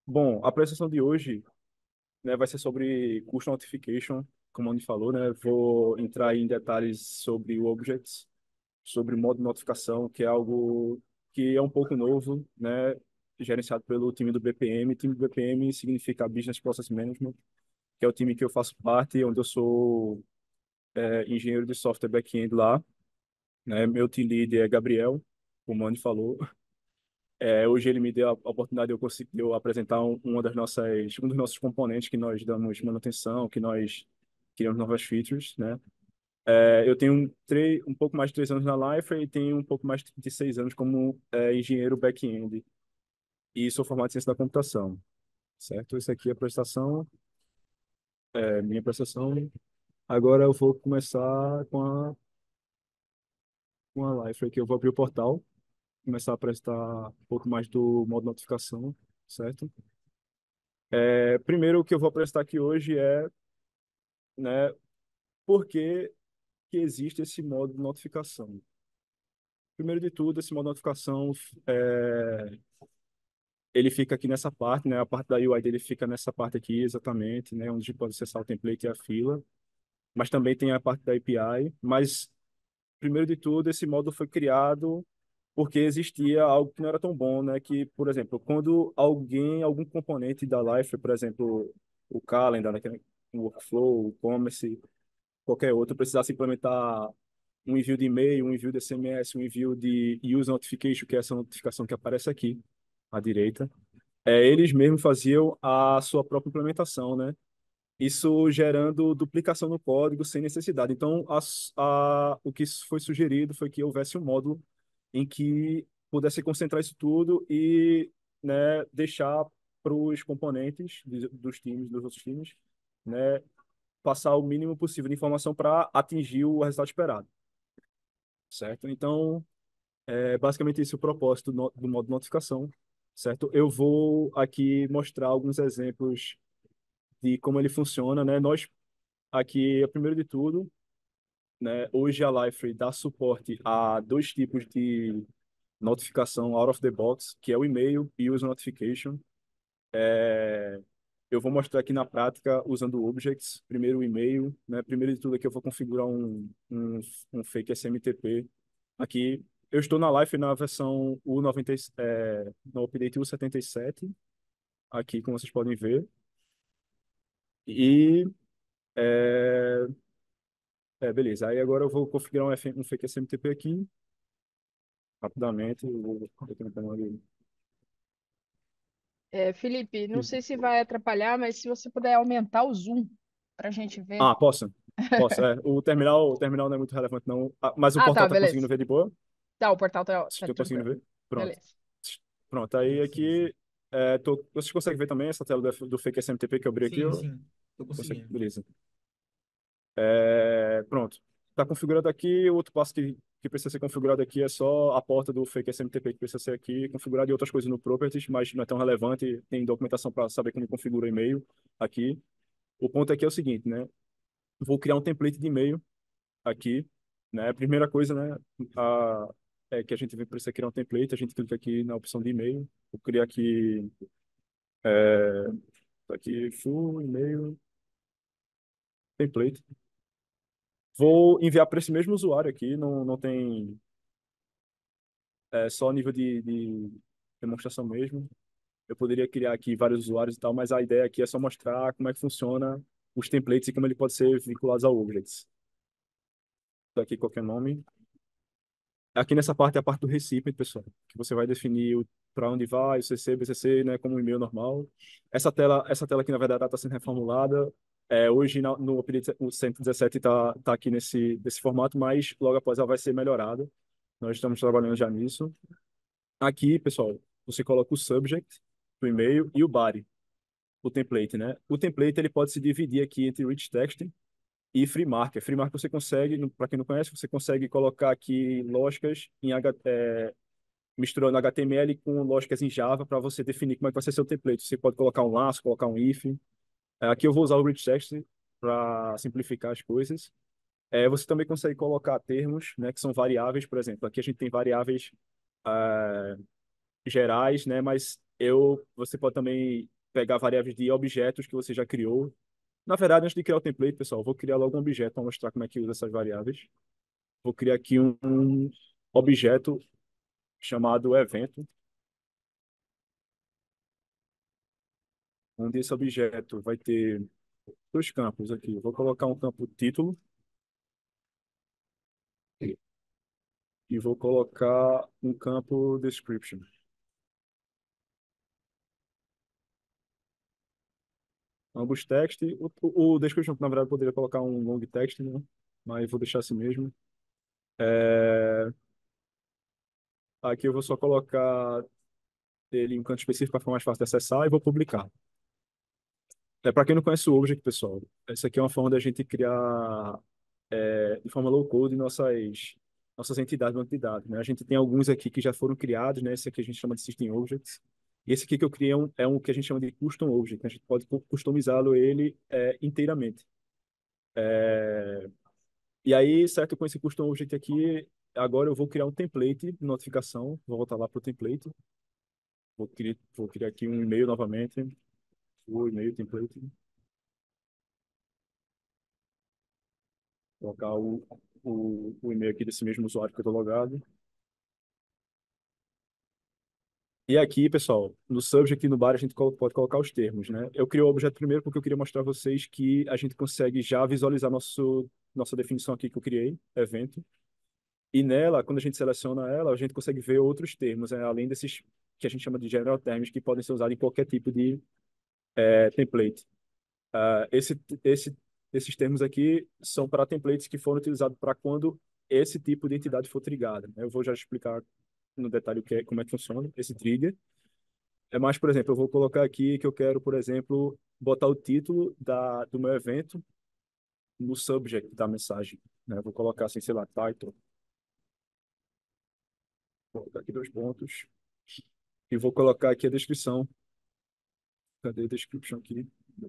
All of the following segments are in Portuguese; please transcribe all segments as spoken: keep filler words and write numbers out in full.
Bom, a apresentação de hoje, né, vai ser sobre Custom Notification, como a gente falou, né? Vou entrar em detalhes sobre o Objects, sobre o modo de notificação, que é algo que é um pouco novo, né? Gerenciado pelo time do B P M. Time do B P M significa Business Process Management, que é o time que eu faço parte, onde eu sou é, engenheiro de software back-end lá, né? Meu team lead é Gabriel, como o Mani falou. É, hoje ele me deu a oportunidade de eu conseguir de eu apresentar um, uma das nossas, um dos nossos componentes que nós damos manutenção, que nós criamos novas features, né? É, eu tenho três, um pouco mais de três anos na Life e tenho um pouco mais de seis anos como é, engenheiro back-end e sou formado em ciência da computação, certo? Isso aqui é a prestação, é minha prestação. Agora eu vou começar com a, com a Life, aqui eu vou abrir o portal, começar a apresentar um pouco mais do modo notificação, certo? É, primeiro, o que eu vou apresentar aqui hoje é, né, por que que existe esse modo de notificação. Primeiro de tudo, esse modo de notificação, é, ele fica aqui nessa parte, né, a parte da U I dele fica nessa parte aqui exatamente, né, onde a gente pode acessar o template e a fila, mas também tem a parte da A P I, mas primeiro de tudo, esse módulo foi criado porque existia algo que não era tão bom, né? Que, por exemplo, quando alguém, algum componente da Life, por exemplo, o Calendar, né, que é o Workflow, o Commerce, qualquer outro, precisasse implementar um envio de e-mail, um envio de S M S, um envio de Use Notification, que é essa notificação que aparece aqui à direita, é, eles mesmos faziam a sua própria implementação, né? Isso gerando duplicação no código sem necessidade. Então, as- a, o que foi sugerido foi que houvesse um módulo em que pudesse concentrar isso tudo e, né, deixar para os componentes de- dos times, dos outros times, né, passar o mínimo possível de informação para atingir o resultado esperado, certo? Então, é basicamente esse o propósito do, do modo notificação, certo? Eu vou aqui mostrar alguns exemplos de como ele funciona, né? Nós aqui, primeiro de tudo, né, hoje a Liferay dá suporte a dois tipos de notificação out of the box, que é o e-mail e o user notification. É, eu vou mostrar aqui na prática usando objects. Primeiro o e-mail, né? Primeiro de tudo aqui eu vou configurar um, um, um fake S M T P. Aqui eu estou na Life na versão U noventa, é, no update U setenta e sete, aqui como vocês podem ver. E é, é, beleza. Aí agora eu vou configurar um, F- um fake S M T P aqui, rapidamente. Eu vou aqui no canal ali. É, Felipe, não sei se vai atrapalhar, mas se você puder aumentar o zoom para a gente ver. Ah, posso? Posso, é. O terminal, o terminal não é muito relevante, não. Ah, mas o Ah, portal tá, tá conseguindo beleza. ver de boa? Tá, o portal tá, tá Estou conseguindo tranquilo. ver? Pronto. Beleza. Pronto, aí Sim, sim. aqui, é, tô, vocês conseguem ver também essa tela do, do fake S M T P que eu abri aqui? Sim, Ó? sim. Tô Consegue? conseguindo. Beleza. É, pronto. Está configurado aqui. O outro passo que, que precisa ser configurado aqui é só a porta do fake S M T P que precisa ser aqui configurada e outras coisas no Properties, mas não é tão relevante. Tem documentação para saber como configura o e-mail aqui. O ponto aqui é o seguinte, né? Vou criar um template de e-mail aqui, né? A primeira coisa, né? A, é que a gente vem precisa criar um template. A gente clica aqui na opção de e-mail. Vou criar aqui, tá aqui full e-mail template. Vou enviar para esse mesmo usuário aqui. Não, não tem é só nível de, de demonstração mesmo. Eu poderia criar aqui vários usuários e tal, mas a ideia aqui é só mostrar como é que funciona os templates e como ele pode ser vinculados ao Objects. Tá aqui qualquer nome. Aqui nessa parte é a parte do recipient, pessoal, que você vai definir para onde vai, o C C, B C C, né, como um e-mail normal. Essa tela, essa tela aqui, na verdade, está sendo reformulada. É, hoje, na- no update o cento e dezessete está tá aqui nesse, nesse formato, mas logo após ela vai ser melhorada. Nós estamos trabalhando já nisso. Aqui, pessoal, você coloca o subject do e-mail e o body, o template, né? O template ele pode se dividir aqui entre rich text e free marker. Free marker você consegue, para quem não conhece, você consegue colocar aqui lógicas em H, é, misturando H T M L com lógicas em Java para você definir como é que vai ser seu template. Você pode colocar um laço, colocar um if. É, aqui eu vou usar o rich text para simplificar as coisas. É, você também consegue colocar termos, né, que são variáveis, por exemplo. Aqui a gente tem variáveis é, gerais, né? Mas eu, você pode também pegar variáveis de objetos que você já criou. Na verdade, antes de criar o template, pessoal, eu vou criar logo um objeto para mostrar como é que usa essas variáveis. Vou criar aqui um, um objeto chamado evento, onde esse objeto vai ter dois campos aqui. Eu vou colocar um campo título e vou colocar um campo description. Ambos text. O, o, o description, na verdade, eu poderia colocar um long text, né? Mas vou deixar assim mesmo. É, aqui eu vou só colocar ele em um canto específico para ficar mais fácil de acessar e vou publicar. É, para quem não conhece o Object, pessoal, essa aqui é uma forma da gente criar é, de forma low code nossas, nossas entidades de banco de dados, né? A gente tem alguns aqui que já foram criados, né? Esse aqui a gente chama de System Objects. E esse aqui que eu criei é um, é um que a gente chama de Custom Object, né? A gente pode cu- customizá-lo ele é, inteiramente. É, e aí, certo, com esse Custom Object aqui, agora eu vou criar um template de notificação. Vou voltar lá para o template. Vou criar, vou criar aqui um e-mail novamente. O e-mail template. Colocar o, o, o e-mail aqui desse mesmo usuário que eu estou logado. E aqui, pessoal, no subject e no bar a gente colo- pode colocar os termos, né? Eu criei o objeto primeiro porque eu queria mostrar a vocês que a gente consegue já visualizar nosso, nossa definição aqui que eu criei, evento. E nela, quando a gente seleciona ela, a gente consegue ver outros termos, né? Além desses que a gente chama de general terms, que podem ser usados em qualquer tipo de eh, template. Ah, esse, esse, esses termos aqui são para templates que foram utilizados para quando esse tipo de entidade for trigada, né? Eu vou já explicar no detalhe o que é, como é que funciona esse trigger. É mais, por exemplo, eu vou colocar aqui que eu quero, por exemplo, botar o título da, do meu evento no subject da mensagem, né? Eu vou colocar assim, sei lá, title, vou colocar aqui dois pontos, e vou colocar aqui a descrição. Cadê a description aqui?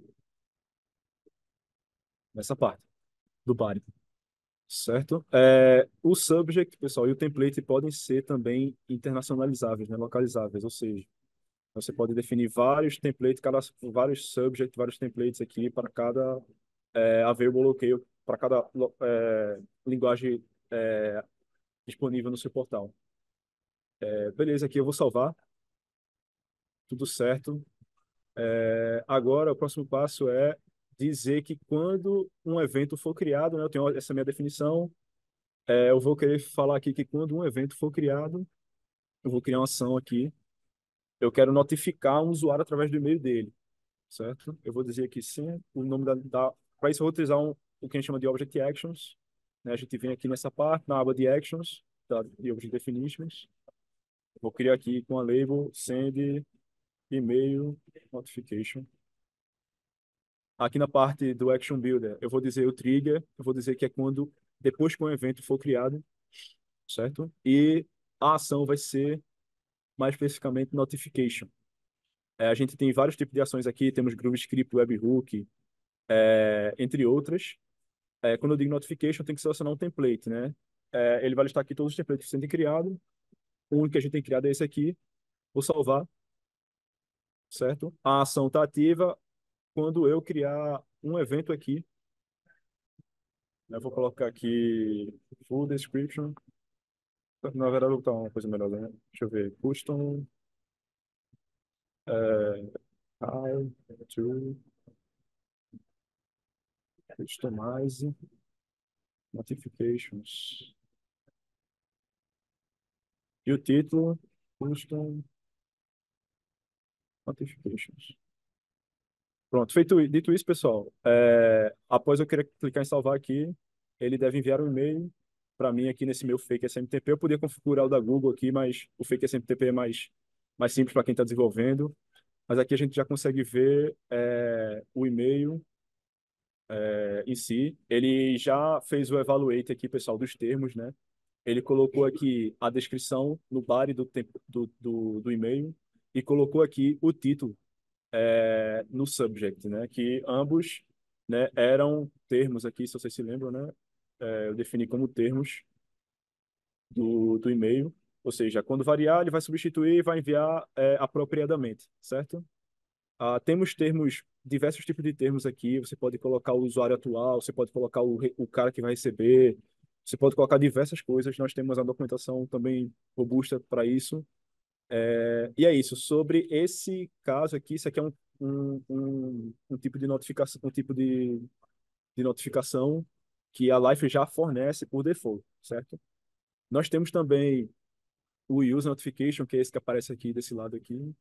Nessa parte do body, certo? É, o subject, pessoal, e o template podem ser também internacionalizáveis, né? Localizáveis, ou seja, você pode definir vários templates, cada, vários subject, vários templates aqui para cada é, available locale, para cada é, linguagem é, disponível no seu portal. É, beleza, aqui eu vou salvar, tudo certo. É, agora, o próximo passo é dizer que quando um evento for criado, né, eu tenho essa minha definição, é, eu vou querer falar aqui que quando um evento for criado, eu vou criar uma ação aqui, eu quero notificar um usuário através do e-mail dele, certo? Eu vou dizer aqui sim, o nome da... da para isso eu vou utilizar um, o que a gente chama de Object Actions, né? A gente vem aqui nessa parte, na aba de Actions, da, de Object Definitions, vou criar aqui com a label send email notification. Aqui na parte do Action Builder, eu vou dizer o trigger, eu vou dizer que é quando, depois que um evento for criado, certo? E a ação vai ser, mais especificamente, notification. É, a gente tem vários tipos de ações aqui, temos GrooveScript, Webhook, é, entre outras. É, quando eu digo notification, tem que selecionar um template, né? É, ele vai listar aqui todos os templates que você tem criado. O único que a gente tem criado é esse aqui. Vou salvar, certo? A ação está ativa quando eu criar um evento aqui. Eu vou colocar aqui full description. Na verdade, vou botar uma coisa melhor, né? Deixa eu ver. Custom é, how to customize notifications. E o título, custom notifications. Pronto, feito, dito isso, pessoal, é, após eu querer clicar em salvar aqui, ele deve enviar um e-mail para mim aqui nesse meu fake S M T P. Eu podia configurar o da Google aqui, mas o fake S M T P é mais, mais simples para quem está desenvolvendo. Mas aqui a gente já consegue ver é, o e-mail é, em si. Ele já fez o evaluate aqui, pessoal, dos termos, né? Ele colocou aqui a descrição no body do, tempo- do, do, do e-mail e colocou aqui o título é, no subject, né? Que ambos, né, eram termos aqui, se vocês se lembram, né? É, eu defini como termos do, do e-mail. Ou seja, quando variar, ele vai substituir e vai enviar é, apropriadamente, certo? Ah, temos termos, diversos tipos de termos aqui. Você pode colocar o usuário atual, você pode colocar o, re- o cara que vai receber, você pode colocar diversas coisas. Nós temos a documentação também robusta para isso. É, e é isso. Sobre esse caso aqui, isso aqui é um, um, um, um tipo de notificação, um tipo de, de notificação que a Life já fornece por default, certo? Nós temos também o Use Notification, que é esse que aparece aqui desse lado aqui.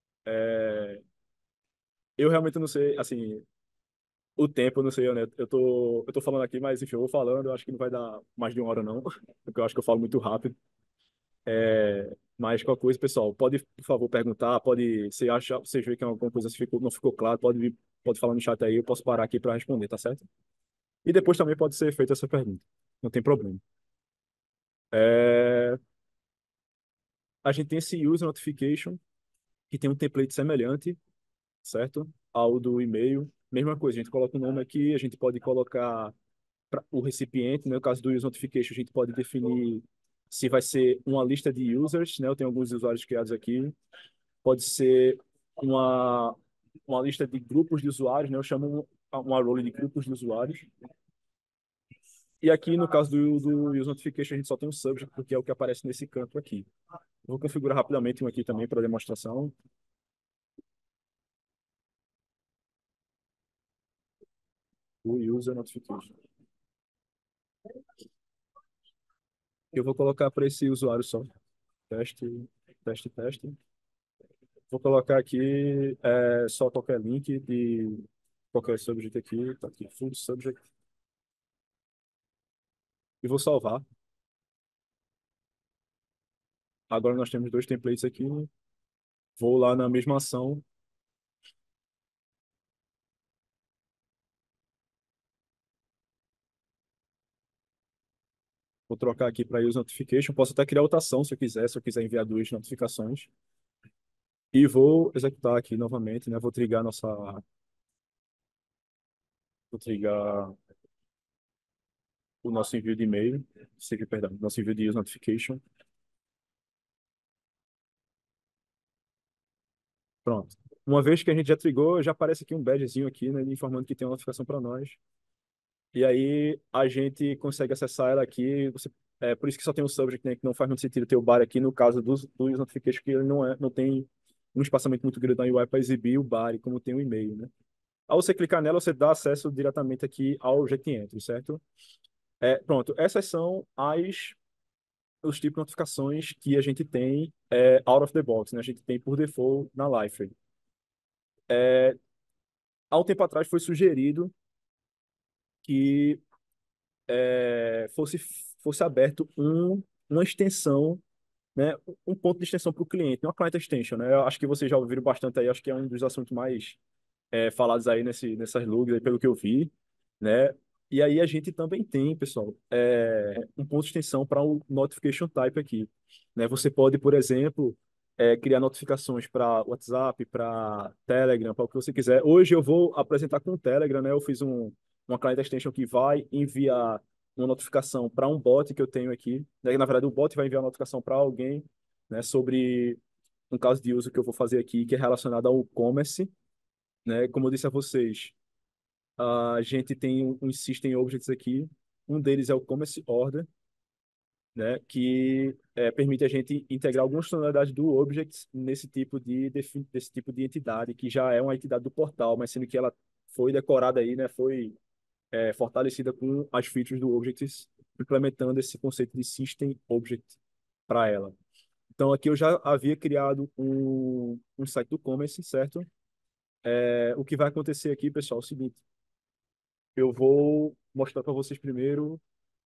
Eu realmente não sei, assim, o tempo, eu não sei, né? Eu tô, eu tô falando aqui, mas enfim, eu vou falando, eu acho que não vai dar mais de uma hora, não, porque eu acho que eu falo muito rápido. É, mas qualquer coisa, pessoal, pode, por favor, perguntar, pode, se acha, vocês vê que alguma coisa ficou, não ficou claro, pode vir, pode falar no chat aí, eu posso parar aqui para responder, tá certo? E depois também pode ser feita essa pergunta, não tem problema. É, a gente tem esse User Notification, que tem um template semelhante, certo? Ao do e-mail. Mesma coisa, a gente coloca o nome aqui, a gente pode colocar pra- o recipiente, né? No caso do Use Notification, a gente pode definir se vai ser uma lista de users, né? Eu tenho alguns usuários criados aqui. Pode ser uma, uma lista de grupos de usuários, né? Eu chamo um- uma role de grupos de usuários. E aqui, no caso do, do Use Notification, a gente só tem um subject, porque é o que aparece nesse canto aqui. Vou configurar rapidamente um aqui também para demonstração. O User Notification. Eu vou colocar para esse usuário só. Teste, teste, teste. Vou colocar aqui é, só qualquer link de qualquer subject aqui. Tá aqui, full subject. E vou salvar. Agora nós temos dois templates aqui. Vou lá na mesma ação. Vou trocar aqui para use notification. Posso até criar outra ação se eu quiser, se eu quiser enviar duas notificações. E vou executar aqui novamente, né? Vou trigar nossa. Vou trigar o nosso envio de e-mail. Sei perdão, nosso envio de use notification. Pronto. Uma vez que a gente já trigou, já aparece aqui um badgezinho aqui, né, informando que tem uma notificação para nós. E aí a gente consegue acessar ela aqui. Você, é por isso que só tem o subject, né, que não faz muito sentido ter o bar aqui no caso dos, dos notifications, que ele não, é, não tem um espaçamento muito grande na U I para exibir o bar, como tem o e-mail, né? Ao você clicar nela, você dá acesso diretamente aqui ao Object Entry, certo? É, pronto, essas são as os tipos de notificações que a gente tem é, out of the box, né? A gente tem por default na Liferay. Há um tempo atrás foi sugerido que é, fosse, fosse aberto um, uma extensão, né, um ponto de extensão para o cliente, uma client extension, né? Eu acho que vocês já ouviram bastante aí, acho que é um dos assuntos mais é, falados aí nesse, nessas logs, aí, pelo que eu vi, né? E aí a gente também tem, pessoal, é, um ponto de extensão para o notification type aqui, né? Você pode, por exemplo, é, criar notificações para WhatsApp, para Telegram, para o que você quiser. Hoje eu vou apresentar com o Telegram, né? Eu fiz um, uma client extension que vai enviar uma notificação para um bot que eu tenho aqui. Né? Na verdade, o bot vai enviar uma notificação para alguém, né? Sobre um caso de uso que eu vou fazer aqui, que é relacionado ao e-commerce, né? Como eu disse a vocês, a gente tem um um System Objects aqui. Um deles é o Commerce Order, né, que é, permite a gente integrar algumas funcionalidades do Objects nesse tipo de defi- desse tipo de entidade, que já é uma entidade do portal, mas sendo que ela foi decorada aí, né, foi é, fortalecida com as features do Objects, implementando esse conceito de System Object para ela. Então, aqui eu já havia criado um, um site do Commerce, certo? É, o que vai acontecer aqui, pessoal, é o seguinte: eu vou mostrar para vocês primeiro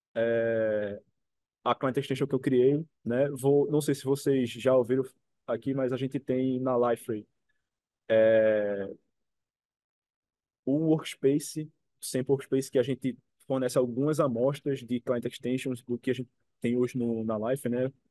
a client extension que eu criei, né? Vou, não sei se vocês já ouviram aqui, mas a gente tem na Liferay o workspace, sample workspace, que a gente fornece algumas amostras de client extensions do que a gente tem hoje no, na Liferay, né?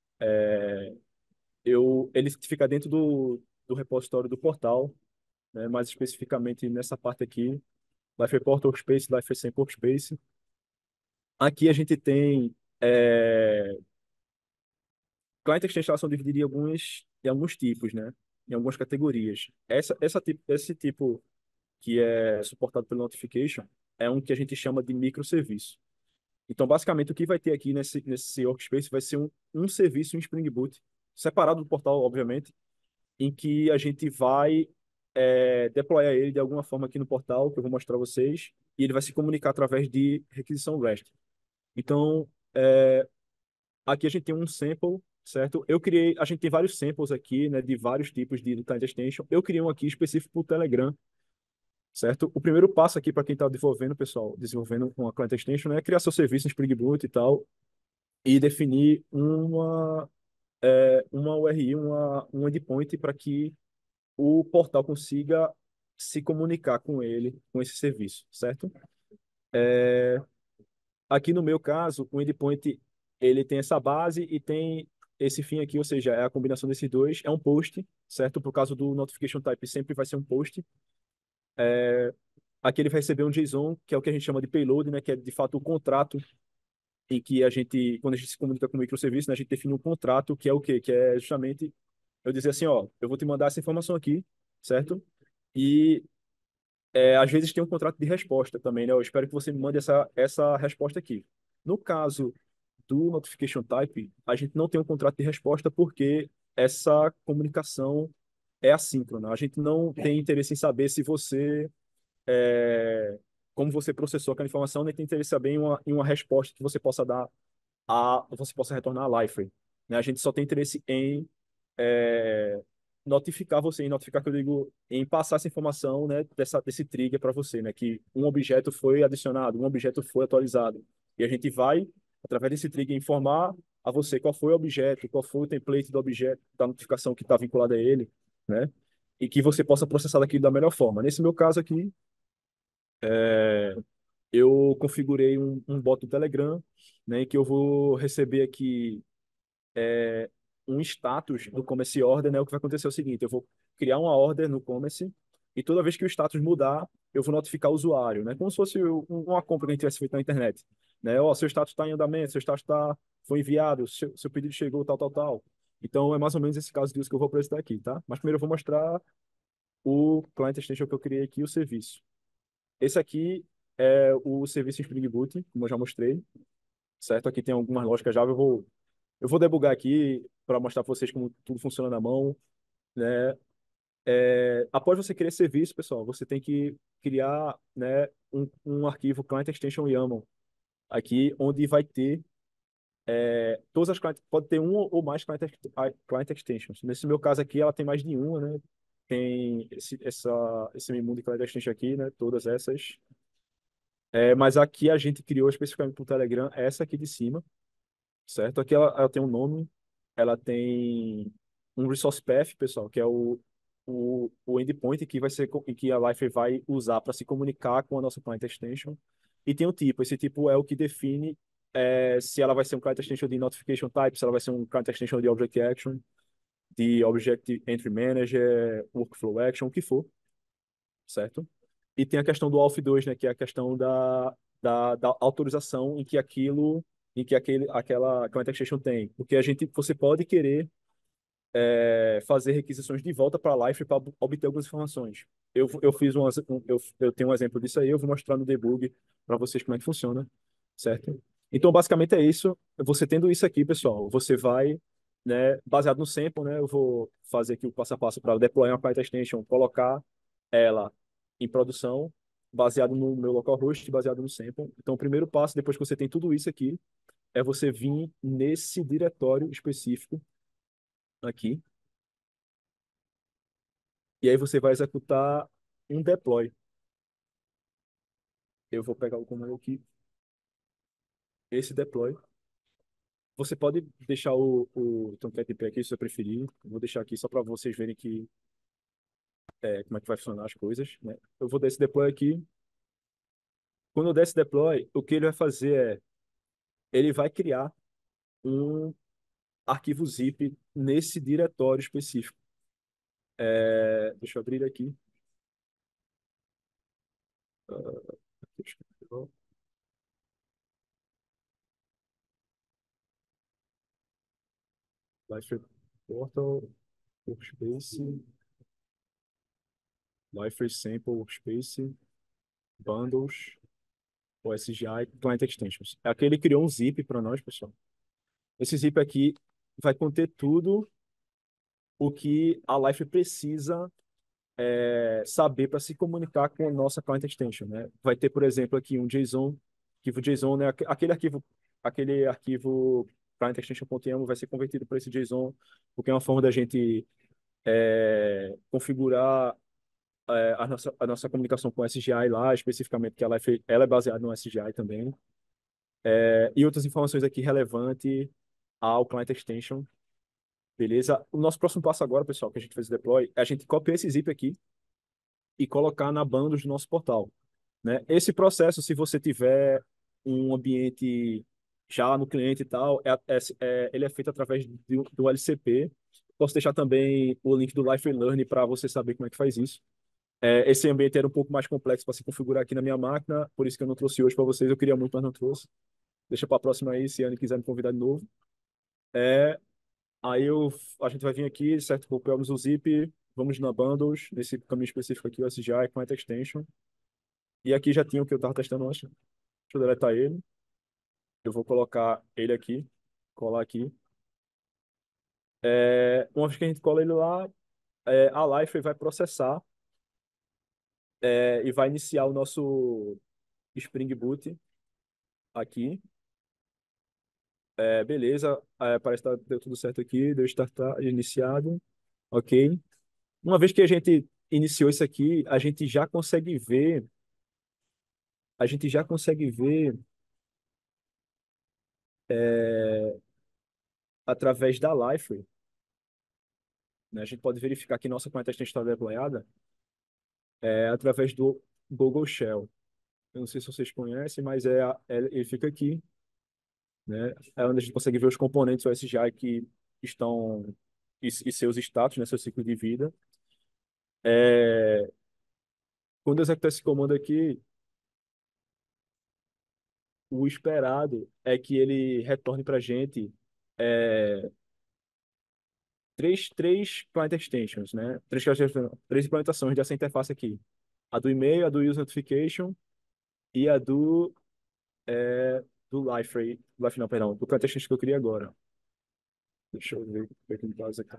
Eu, ele fica dentro do, do repositório do portal, né? Mais especificamente nessa parte aqui, Liferay Port Workspace, Liferay Sample Workspace. Aqui a gente tem é, client extensions são divididas em alguns, em alguns tipos, né? em algumas categorias. Essa, essa, tipo- esse tipo que é suportado pelo Notification é um que a gente chama de microserviço. Então, basicamente, o que vai ter aqui nesse, nesse workspace vai ser um, um serviço em Spring Boot, separado do portal, obviamente, em que a gente vai é, deployar ele de alguma forma aqui no portal, que eu vou mostrar a vocês, e ele vai se comunicar através de requisição REST. Então, é, aqui a gente tem um sample, certo? Eu criei, a gente tem vários samples aqui, né, de vários tipos de client extension. Eu criei um aqui específico para o Telegram, certo? O primeiro passo aqui para quem está desenvolvendo, pessoal, desenvolvendo uma client extension, né, é criar seu serviço em Spring Boot e tal, e definir uma, é, uma U R I, uma, um endpoint para que o portal consiga se comunicar com ele, com esse serviço, certo? Aqui no meu caso, o endpoint, ele tem essa base e tem esse fim aqui, ou seja, é a combinação desses dois, é um post, certo? Por causa do notification type, sempre vai ser um post. Aqui ele vai receber um JSON, que é o que a gente chama de payload, né? Que é de fato o contrato em que a gente, quando a gente se comunica com o microserviço, né, a gente define um contrato, que é o quê? Que é justamente eu dizer assim, ó, eu vou te mandar essa informação aqui, certo? E é, às vezes tem um contrato de resposta também, né? Eu espero que você me mande essa, essa resposta aqui. No caso do Notification Type, a gente não tem um contrato de resposta porque essa comunicação é assíncrona. A gente não tem interesse em saber se você, é, como você processou aquela informação, nem tem interesse em saber em uma, em uma resposta que você possa dar a, você possa retornar a Liferay, né? A gente só tem interesse em é, notificar você, em notificar que eu digo, em passar essa informação, né, dessa, desse trigger para você, né, que um objeto foi adicionado, um objeto foi atualizado. E a gente vai, através desse trigger, informar a você qual foi o objeto, qual foi o template do objeto, da notificação que está vinculada a ele, né, e que você possa processar daquilo da melhor forma. Nesse meu caso aqui, eu configurei um, um bot do Telegram, né, que eu vou receber aqui um status do commerce order, né? O que vai acontecer é o seguinte, eu vou criar uma order no commerce e toda vez que o status mudar, eu vou notificar o usuário, né? Como se fosse um- uma compra que a gente tivesse feito na internet, né? Ó, seu status está em andamento, seu status tá, foi enviado, seu, seu pedido chegou, tal, tal, tal. Então, é mais ou menos esse caso de uso que eu vou apresentar aqui, tá? Mas primeiro eu vou mostrar o client extension que eu criei aqui, o serviço. Esse aqui é o serviço em Spring Boot, como eu já mostrei, certo? Aqui tem algumas lógicas Java, eu vou, eu vou debugar aqui para mostrar para vocês como tudo funciona na mão, né? É, após você criar esse serviço, pessoal, você tem que criar, né, um, um arquivo Client Extension YAML aqui, onde vai ter é, todas as client, pode ter um ou mais client, ex- a- client extensions. Nesse meu caso aqui, ela tem mais de uma, né? Tem esse, essa, esse menu de client extension aqui, né? Todas essas. É, mas aqui a gente criou especificamente para o Telegram essa aqui de cima, certo? Aqui ela, ela tem um nome, ela tem um resource path, pessoal, que é o, o, o endpoint que vai ser co- que a Life vai usar para se comunicar com a nossa client extension. E tem um tipo, esse tipo é o que define é, se ela vai ser um client extension de notification type, se ela vai ser um client extension de object action, de object entry manager, workflow action, o que for, certo? E tem a questão do auth dois, né, que é a questão da, da, da autorização em que aquilo, em que aquele, aquela client extension tem. Porque a gente, você pode querer é, fazer requisições de volta para a Life para obter algumas informações. Eu, eu fiz um, um- eu, eu tenho um exemplo disso aí, eu vou mostrar no debug para vocês como é que funciona, certo? Então, basicamente é isso. Você tendo isso aqui, pessoal, você vai, né, baseado no sample, né, eu vou fazer aqui o passo a passo para deployar uma Python extension, colocar ela em produção, baseado no meu localhost, baseado no sample. Então, o primeiro passo, depois que você tem tudo isso aqui, é você vir nesse diretório específico aqui, e aí você vai executar um deploy. Eu vou pegar o comando aqui, esse deploy. Você pode deixar o, o Tomcat aqui se você preferir. Eu vou deixar aqui só para vocês verem que, é, como é que vai funcionar as coisas, né? Eu vou dar esse deploy aqui. Quando eu der esse deploy, o que ele vai fazer é, ele vai criar um arquivo zip nesse diretório específico. É, deixa eu abrir aqui. Life Portal, Workspace. Liferay Sample Space, Bundles, O S G I, Client Extensions. Aqui ele criou um zip para nós, pessoal. Esse zip aqui vai conter tudo o que a Liferay precisa é, saber para se comunicar com a nossa Client Extension, né? Vai ter, por exemplo, aqui um JSON, arquivo JSON, né? Aque- Aquele arquivo, aquele arquivo Client Extension.yaml vai ser convertido para esse JSON, porque é uma forma da gente é, configurar é, a nossa, a nossa comunicação com o S G I lá, especificamente, que ela é, fei- ela é baseada no S G I também. É, e outras informações aqui relevantes ao Client Extension, beleza? O nosso próximo passo agora, pessoal, que a gente fez o deploy, é a gente copiar esse zip aqui e colocar na bundles do nosso portal, né? Esse processo, se você tiver um ambiente já no cliente e tal, é, é, é- ele é feito através do, do L C P. Posso deixar também o link do Life Learn para você saber como é que faz isso. É, esse ambiente era um pouco mais complexo para se configurar aqui na minha máquina, por isso que eu não trouxe hoje para vocês. Eu queria muito, mas não trouxe. Deixa para a próxima aí, se a Anne quiser me convidar de novo. É, aí eu, a gente vai vir aqui, certo? Copiamos o zip, vamos na bundles, nesse caminho específico aqui, o S G I, Client Extension. E aqui já tinha o que eu estava testando antes. Deixa eu deletar ele. Eu vou colocar ele aqui, colar aqui. É, uma vez que a gente cola ele lá, é, a Life vai processar é, e vai iniciar o nosso Spring Boot aqui. É, beleza, é, parece que tá- deu tudo certo aqui, deu startar, iniciado, ok. Uma vez que a gente iniciou isso aqui, a gente já consegue ver, a gente já consegue ver é, através da Life, né? A gente pode verificar que nossa conta está deployada é, através do Google Shell. Eu não sei se vocês conhecem, mas é, a- é- ele fica aqui, né? É onde a gente consegue ver os componentes O S G I que estão e, e seus status, né? Seu ciclo de vida. É, quando eu executar esse comando aqui, o esperado é que ele retorne para a gente é, três, três client extensions, né? Três, três implementações dessa interface aqui. A do e-mail, a do Use Notification e a do, é, do Liferay. Life não, perdão, do client extension que eu queria agora. Deixa eu ver o que é que ele faz aqui.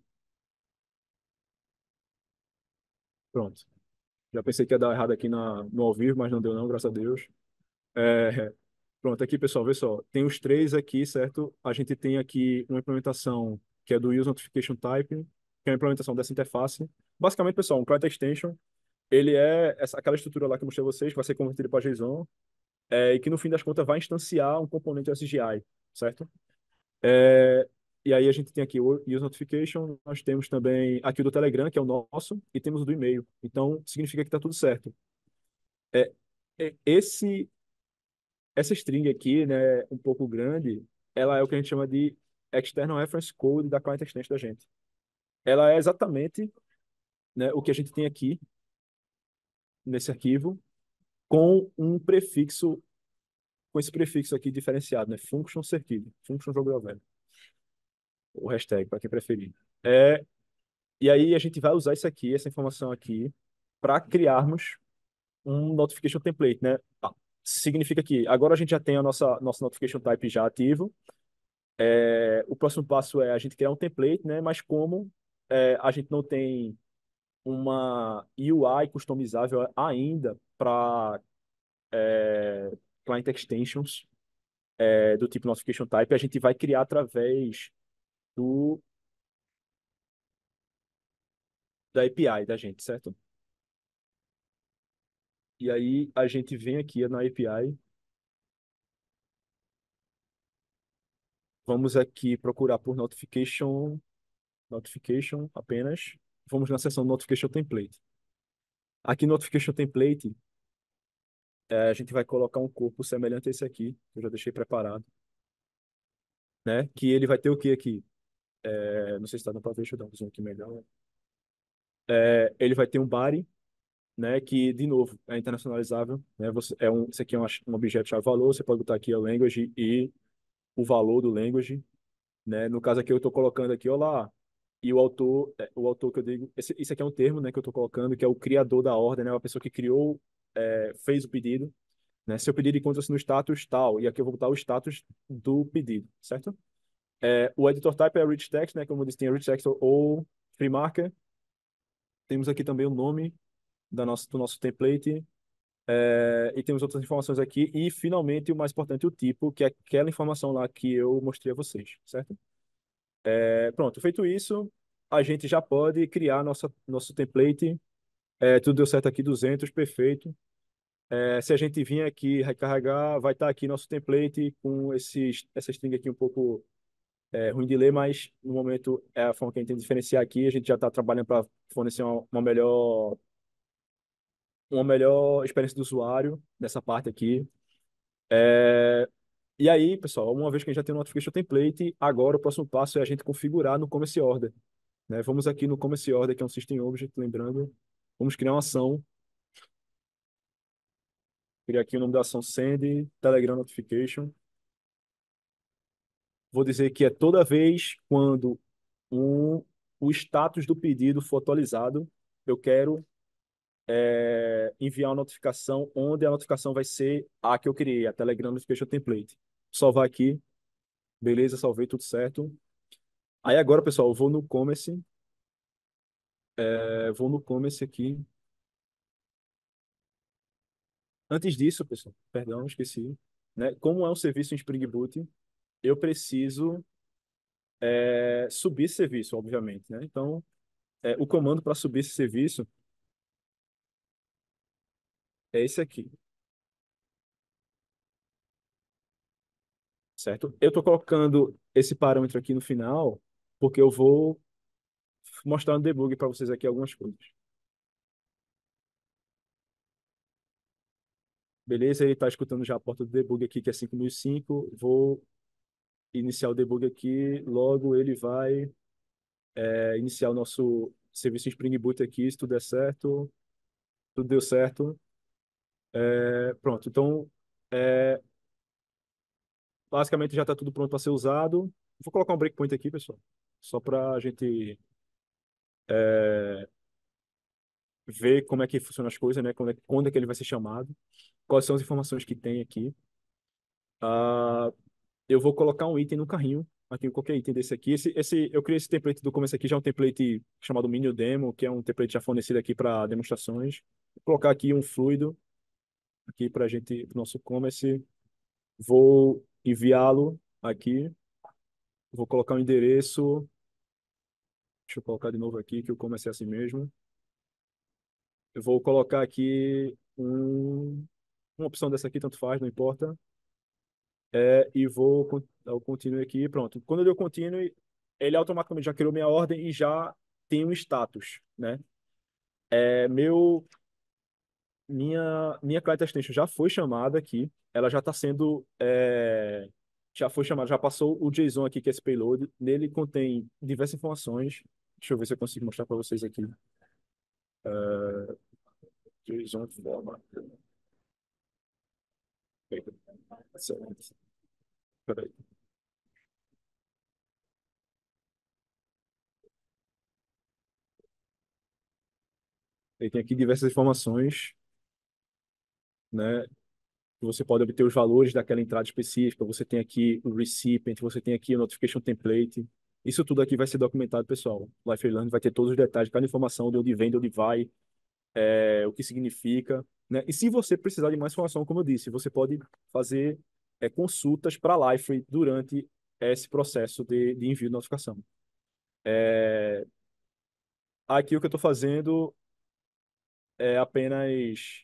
Pronto. Já pensei que ia dar errado aqui na, no ao vivo, mas não deu não, graças a Deus. É, pronto, aqui, pessoal, vê só. Tem os três aqui, certo? A gente tem aqui uma implementação que é do Use Notification Type, que é a implementação dessa interface. Basicamente, pessoal, um Client Extension, ele é essa, aquela estrutura lá que eu mostrei a vocês, que vai ser convertida para JSON, é, e que no fim das contas vai instanciar um componente S G I, certo? É, e aí a gente tem aqui o Use Notification, nós temos também aqui o do Telegram, que é o nosso, e temos o do e-mail. Então, significa que está tudo certo. É, é, esse Essa string aqui, né, um pouco grande, ela é o que a gente chama de External Reference Code da client extension da gente. Ela é exatamente, né, o que a gente tem aqui nesse arquivo com um prefixo, com esse prefixo aqui diferenciado, né, function certido, function jogo velho, o hashtag para quem preferir. É, e aí a gente vai usar isso aqui, essa informação aqui, para criarmos um notification template, né? Ah, significa que agora a gente já tem a nossa nosso notification type já ativo. É, o próximo passo é a gente criar um template, né? Mas como é, a gente não tem uma U I customizável ainda para é, client extensions é, do tipo notification type, a gente vai criar através do da A P I da gente, certo? E aí a gente vem aqui na A P I, vamos aqui procurar por notification, notification apenas, vamos na seção notification template. Aqui notification template é, a gente vai colocar um corpo semelhante a esse aqui, que eu já deixei preparado, né? Que ele vai ter o que aqui? É, não sei se está dando para ver, deixa eu dar um zoom aqui melhor. É, ele vai ter um body, né? Que, de novo, é internacionalizável, né? Você, é um, isso aqui é um, um objeto chave valor, você pode botar aqui a language e o valor do language, né? No caso aqui eu estou colocando aqui, olá, E o autor, é, o autor que eu digo, esse, isso aqui é um termo, né, que eu estou colocando, que é o criador da ordem, né, uma pessoa que criou, é, fez o pedido, né, seu pedido encontra-se no status tal, e aqui eu vou botar o status do pedido, certo? É, o editor type é rich text, né, como eu disse, tem rich text ou free marker. Temos aqui também o nome da nossa, do nosso template, é, e temos outras informações aqui, e finalmente o mais importante, o tipo, que é aquela informação lá que eu mostrei a vocês, certo? É, pronto, feito isso, a gente já pode criar nossa, nosso template. É, tudo deu certo aqui, duzentos, perfeito. É, se a gente vir aqui recarregar, vai estar aqui nosso template com esses, essa string aqui um pouco é, ruim de ler, mas no momento é a forma que a gente tem de diferenciar aqui. A gente já está trabalhando para fornecer uma, uma melhor, uma melhor experiência do usuário nessa parte aqui. É, e aí, pessoal, uma vez que a gente já tem o notification template, agora o próximo passo é a gente configurar no Commerce Order, né? Vamos aqui no Commerce Order, que é um System Object, lembrando. Vamos criar uma ação. Criar aqui o nome da ação Send Telegram Notification. Vou dizer que é toda vez quando um, o status do pedido for atualizado, eu quero é, enviar uma notificação onde a notificação vai ser a que eu criei, a Telegram Notification Template. Salvar aqui, beleza, salvei tudo certo. Aí agora, pessoal, eu vou no Commerce, é, vou no Commerce aqui. Antes disso, pessoal, perdão, esqueci, né? Como é um serviço em Spring Boot, eu preciso é, subir esse serviço, obviamente, né? Então, é, o comando para subir esse serviço é esse aqui, certo? Eu estou colocando esse parâmetro aqui no final porque eu vou mostrar no debug para vocês aqui algumas coisas. Beleza? Ele está escutando já a porta do debug aqui, que é cinco mil e cinco. Vou iniciar o debug aqui, logo ele vai é, iniciar o nosso serviço em Spring Boot aqui, se tudo der certo. Tudo deu certo. É, pronto, então, é, basicamente já está tudo pronto para ser usado. Vou colocar um breakpoint aqui, pessoal, só para a gente é, ver como é que funcionam as coisas, né? Quando é, quando é que ele vai ser chamado, quais são as informações que tem aqui. Ah, eu vou colocar um item no carrinho, aqui qualquer item desse aqui. Esse, esse, eu criei esse template do começo aqui, já é um template chamado Mini Demo, que é um template já fornecido aqui para demonstrações. Vou colocar aqui um fluido aqui para a gente, pro nosso commerce. Vou enviá-lo aqui. Vou colocar o endereço. Deixa eu colocar de novo aqui, que o commerce é assim mesmo. Eu vou colocar aqui um, uma opção dessa aqui, tanto faz, não importa. É, e vou con- dar o continue aqui, pronto. Quando eu dei o continue, ele automaticamente já criou minha ordem e já tem um status, né? É, meu, minha, minha client extension já foi chamada aqui, ela já está sendo, é, já foi chamada, já passou o JSON aqui, que é esse payload. Nele contém diversas informações. Deixa eu ver se eu consigo mostrar para vocês aqui. JSON forma. Excelente. Peraí. Ele tem aqui diversas informações, né? Você pode obter os valores daquela entrada específica. Você tem aqui o recipient, você tem aqui o notification template. Isso tudo aqui vai ser documentado, pessoal. O Life Learning vai ter todos os detalhes, cada informação de onde vem, de onde vai, é, o que significa, né? E se você precisar de mais informação, como eu disse, você pode fazer é, consultas para a Life durante esse processo de, de envio de notificação. É, aqui o que eu estou fazendo é apenas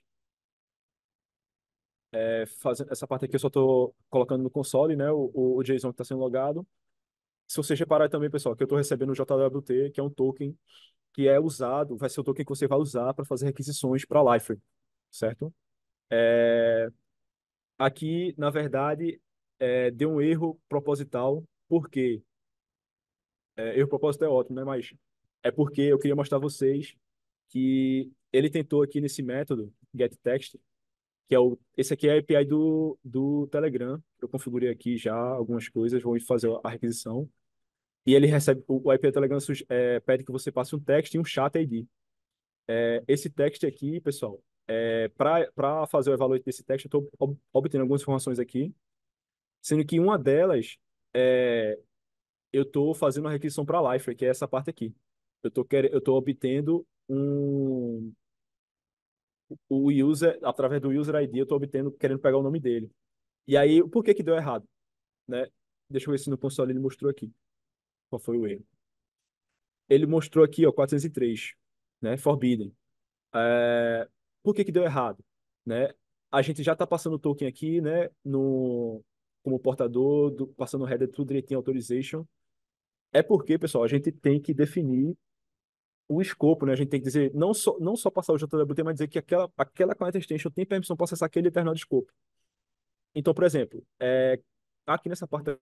é, fazendo essa parte aqui eu só estou colocando no console, né? O, o, o JSON que está sendo logado. Se vocês repararem também, pessoal, que eu estou recebendo o J W T, que é um token que é usado, vai ser o token que você vai usar para fazer requisições para a Lifer, certo? É, aqui, na verdade, é, deu um erro proposital, porque é, erro proposital é ótimo, né? Mas é porque eu queria mostrar a vocês que ele tentou aqui nesse método getText, que é o, esse aqui é a A P I do, do Telegram. Eu configurei aqui já algumas coisas, vou fazer a requisição. E ele recebe, o o I P Telegram suge- é, pede que você passe um text e um chat I D. É, esse text aqui, pessoal, é, para para fazer o evaluate desse text, eu estou obtendo algumas informações aqui, sendo que uma delas é, eu estou fazendo uma requisição para a Lifer, que é essa parte aqui. Eu estou eu tô obtendo um o user através do user I D, eu estou obtendo querendo pegar o nome dele. E aí, por que que deu errado, né? Deixa eu ver se no console ele mostrou aqui qual foi o erro. Ele mostrou aqui, ó, quatrocentos e três, né? Forbidden. É, por que que deu errado, né? A gente já está passando o token aqui, né? No como portador, do, passando o header tudo direitinho, authorization. É porque, pessoal, a gente tem que definir o escopo, né? A gente tem que dizer, não só, não só passar o J W T, mas dizer que aquela, aquela client extension tem permissão para acessar aquele determinado escopo. Então, por exemplo, é, aqui nessa parte,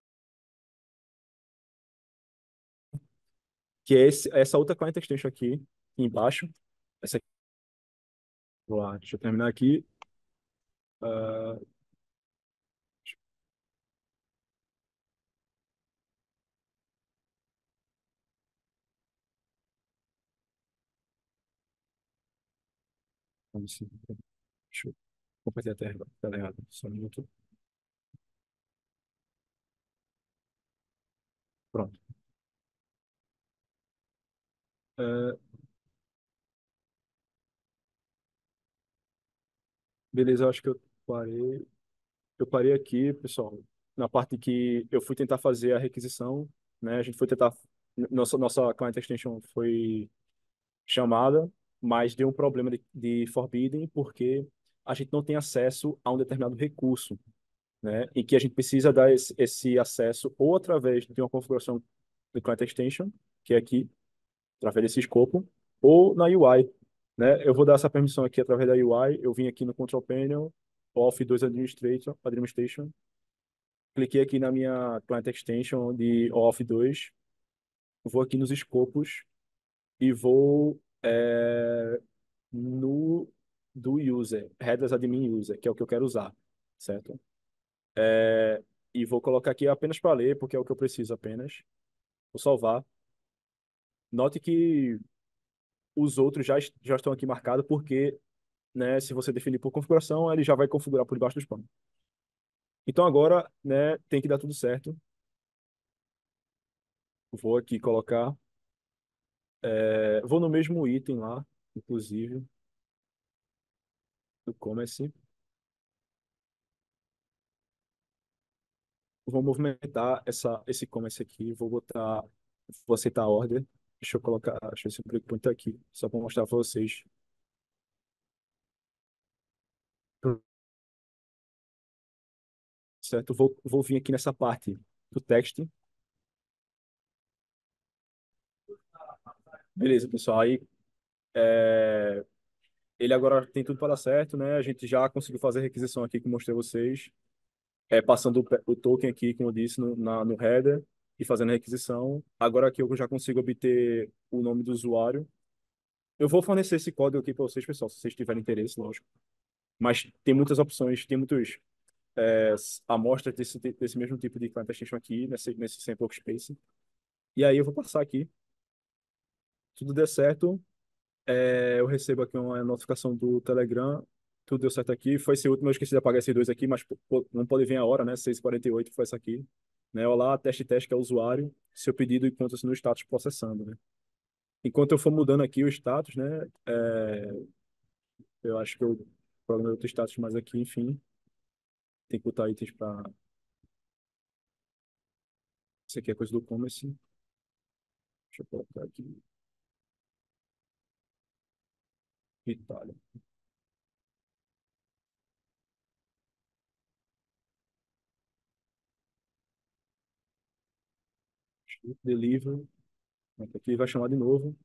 que é esse, essa outra client extension aqui, embaixo, essa aqui, vou lá, deixa eu terminar aqui. Ah, vamos sim. Deixa eu compartilhar a tela, tela errada, só um minuto. Pronto. É, beleza, eu acho que eu parei. Eu parei aqui, pessoal, na parte que eu fui tentar fazer a requisição, né? A gente foi tentar. Nossa, nossa client extension foi chamada, mas deu um problema de, de forbidding porque a gente não tem acesso a um determinado recurso, né? E que a gente precisa dar esse, esse acesso ou através de uma configuração do client extension, que é aqui, através desse escopo, ou na U I, né? Eu vou dar essa permissão aqui através da U I. Eu vim aqui no Control Panel, Auth dois Administrator, Administration, cliquei aqui na minha Client Extension de Auth dois, vou aqui nos escopos e vou é, no do user, headers admin user, que é o que eu quero usar, certo? É, e vou colocar aqui apenas para ler, porque é o que eu preciso apenas. Vou salvar. Note que os outros já, est- já estão aqui marcados, porque, né, se você definir por configuração, ele já vai configurar por debaixo dos panos. Então agora, né, tem que dar tudo certo. Vou aqui colocar, é, vou no mesmo item lá, inclusive, do commerce. Vou movimentar essa, esse commerce aqui, vou botar, vou aceitar a order. Deixa eu colocar, deixa eu ver se o breakpoint tá aqui, só para mostrar para vocês. Certo? Vou, vou vir aqui nessa parte do text. Beleza, pessoal. Aí é, ele agora tem tudo para dar certo, né? A gente já conseguiu fazer a requisição aqui que eu mostrei a vocês. É, passando o, pe- o token aqui, como eu disse, no, na, no header e fazendo a requisição. Agora aqui eu já consigo obter o nome do usuário. Eu vou fornecer esse código aqui para vocês, pessoal, se vocês tiverem interesse, lógico. Mas tem muitas opções, tem muitos é, amostras desse, desse mesmo tipo de client extension aqui, nesse, nesse sample workspace. E aí eu vou passar aqui. Tudo der certo, é, eu recebo aqui uma notificação do Telegram. Tudo deu certo aqui. Foi esse último, eu esqueci de apagar esses dois aqui, mas pô, não pode vir a hora, né? seis e quarenta e oito foi essa aqui. Né? Olá, teste teste, que é o usuário. Seu pedido encontra-se no status processando, né? Enquanto eu for mudando aqui o status, né? É, eu acho que eu programei outro status mais aqui, enfim. Tem que botar itens para. Isso aqui é coisa do commerce. Deixa eu colocar aqui. Itália. Deliver. Aqui vai chamar de novo.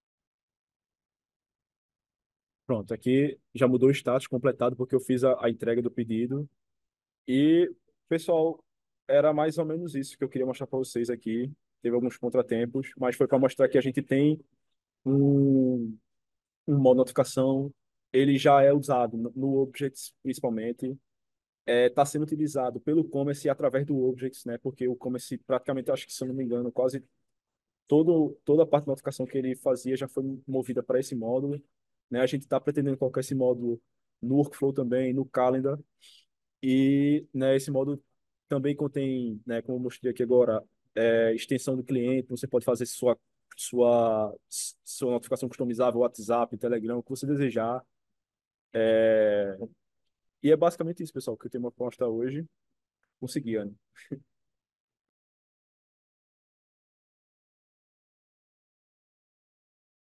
Pronto, aqui já mudou o status completado porque eu fiz a, a entrega do pedido. E, pessoal, era mais ou menos isso que eu queria mostrar para vocês aqui. Teve alguns contratempos, mas foi para mostrar que a gente tem um, um modo de notificação. Ele já é usado no no Objects, principalmente. Está sendo utilizado pelo Commerce através do Objects, né? Porque o Commerce, praticamente, acho que, se eu não me engano, quase todo, toda a parte de notificação que ele fazia já foi movida para esse módulo, né? A gente está pretendendo colocar esse módulo no Workflow também, no Calendar, e, né, esse módulo também contém, né, como eu mostrei aqui agora, é, extensão do cliente, você pode fazer sua, sua, sua notificação customizável, WhatsApp, Telegram, o que você desejar. É, e é basicamente isso, pessoal, que eu tenho uma proposta hoje. Consegui, Anne.